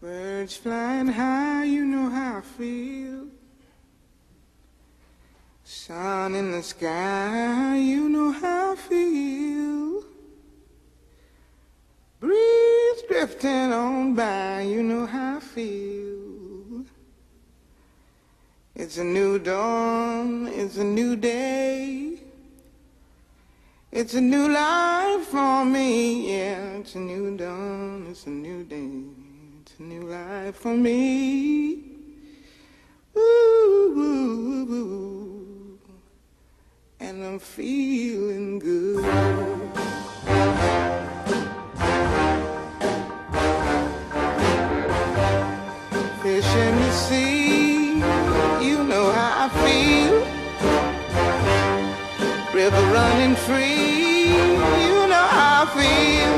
Birds flying high, you know how I feel. Sun in the sky, you know how I feel. Breeze drifting on by, you know how I feel. It's a new dawn, it's a new day. It's a new life for me, yeah. It's a new dawn, it's a new day. It's a new life for me. Ooh, ooh, ooh. And I'm feeling good. Fish in the sea, you know how I feel. River running free, you know how I feel.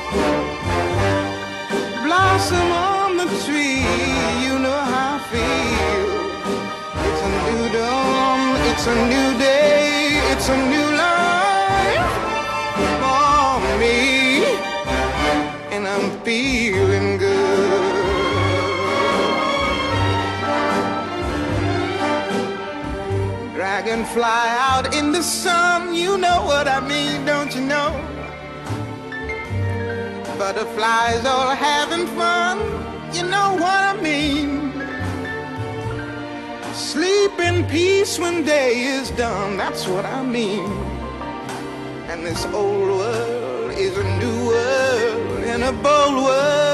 Blossom on the tree, you know how I feel. It's a new dawn, it's a new day, it's a new life for me, and I'm feeling good. Dragonfly out in the sun, you know what I mean, don't you know? Butterflies all having fun, you know what I mean. Sleep in peace when day is done, that's what I mean. And this old world is a new world, and a bold world